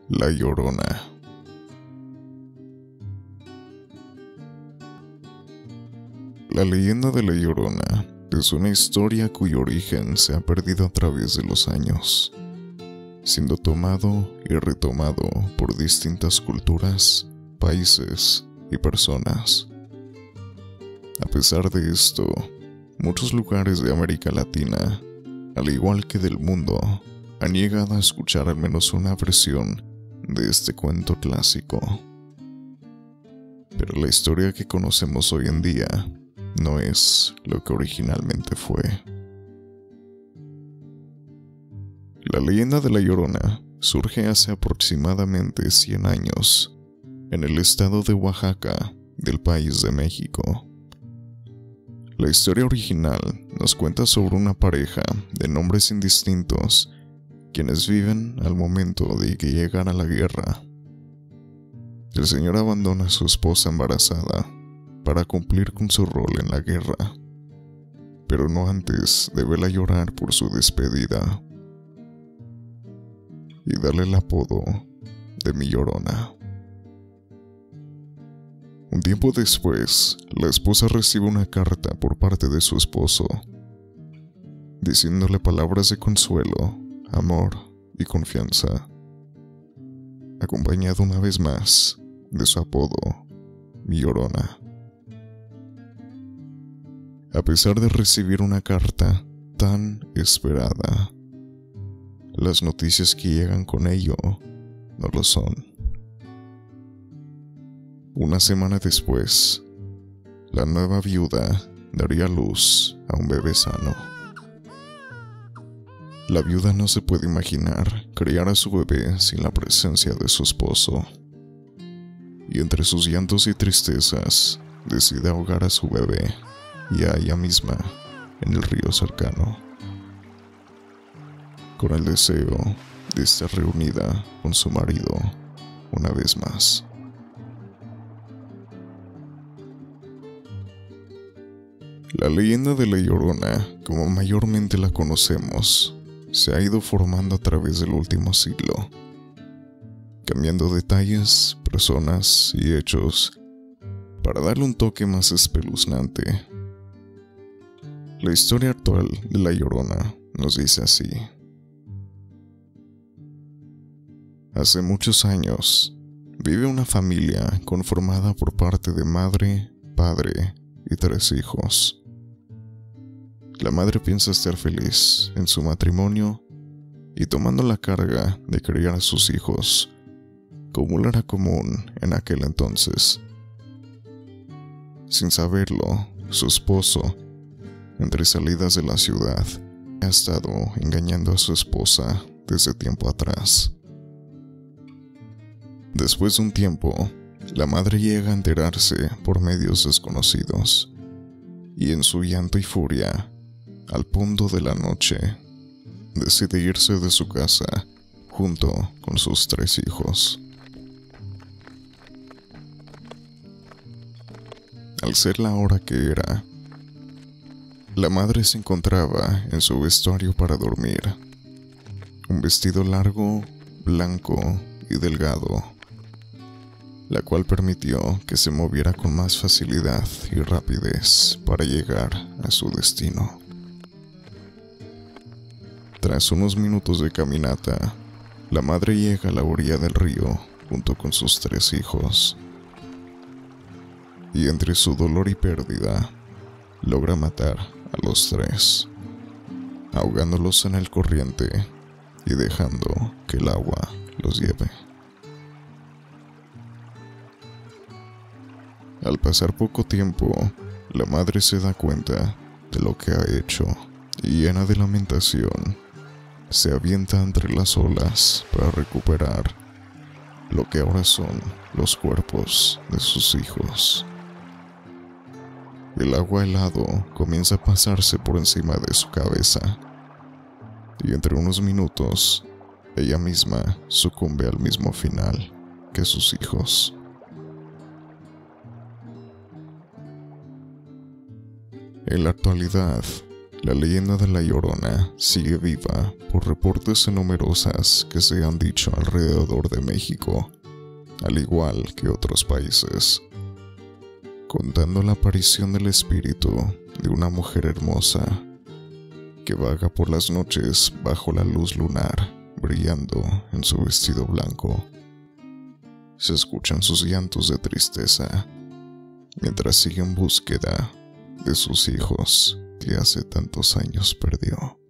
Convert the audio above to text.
La Llorona. La leyenda de La Llorona es una historia cuyo origen se ha perdido a través de los años, siendo tomado y retomado por distintas culturas, países y personas. A pesar de esto, muchos lugares de América Latina, al igual que del mundo, han llegado a escuchar al menos una versión de este cuento clásico. Pero la historia que conocemos hoy en día no es lo que originalmente fue. La leyenda de La Llorona surge hace aproximadamente 100 años en el estado de Oaxaca del país de México. La historia original nos cuenta sobre una pareja de nombres indistintos quienes viven al momento de que llegan a la guerra. El señor abandona a su esposa embarazada para cumplir con su rol en la guerra, pero no antes de verla llorar por su despedida y darle el apodo de Mi Llorona. Un tiempo después, la esposa recibe una carta por parte de su esposo, diciéndole palabras de consuelo, amor y confianza, acompañado una vez más de su apodo, Mi Llorona. A pesar de recibir una carta tan esperada, las noticias que llegan con ello no lo son. Una semana después, la nueva viuda daría a luz a un bebé sano. La viuda no se puede imaginar criar a su bebé sin la presencia de su esposo, y entre sus llantos y tristezas decide ahogar a su bebé y a ella misma en el río cercano, con el deseo de estar reunida con su marido una vez más. La leyenda de La Llorona, como mayormente la conocemos, se ha ido formando a través del último siglo, cambiando detalles, personas y hechos para darle un toque más espeluznante. La historia actual de La Llorona nos dice así. Hace muchos años, vive una familia conformada por parte de madre, padre y 3 hijos. La madre piensa estar feliz en su matrimonio y tomando la carga de criar a sus hijos, como lo era común en aquel entonces. Sin saberlo, su esposo, entre salidas de la ciudad, ha estado engañando a su esposa desde tiempo atrás. Después de un tiempo, la madre llega a enterarse por medios desconocidos, y en su llanto y furia, al punto de la noche, decide irse de su casa junto con sus 3 hijos. Al ser la hora que era, la madre se encontraba en su vestuario para dormir, un vestido largo, blanco y delgado, la cual permitió que se moviera con más facilidad y rapidez para llegar a su destino. Tras unos minutos de caminata, la madre llega a la orilla del río junto con sus 3 hijos, y entre su dolor y pérdida, logra matar a los 3, ahogándolos en el corriente y dejando que el agua los lleve. Al pasar poco tiempo, la madre se da cuenta de lo que ha hecho y, llena de lamentación, se avienta entre las olas para recuperar lo que ahora son los cuerpos de sus hijos. El agua helado comienza a pasarse por encima de su cabeza, y entre unos minutos, ella misma sucumbe al mismo final que sus hijos. En la actualidad, La leyenda de La Llorona sigue viva por reportes numerosas que se han dicho alrededor de México, al igual que otros países, contando la aparición del espíritu de una mujer hermosa que vaga por las noches bajo la luz lunar, brillando en su vestido blanco. Se escuchan sus llantos de tristeza mientras sigue en búsqueda de sus hijos que hace tantos años perdió.